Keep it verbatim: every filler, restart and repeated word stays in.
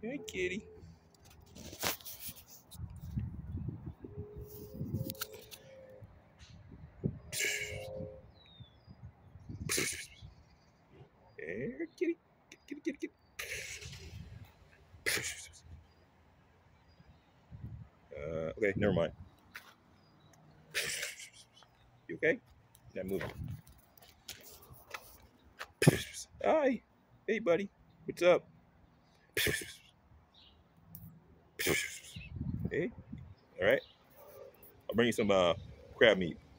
Hey, kitty. Hey, kitty. Kitty, kitty, kitty. Uh, okay, never mind. You okay? Not moving. Hi. Hey, buddy. What's up? Hey. All right. I'll bring you some uh, crab meat.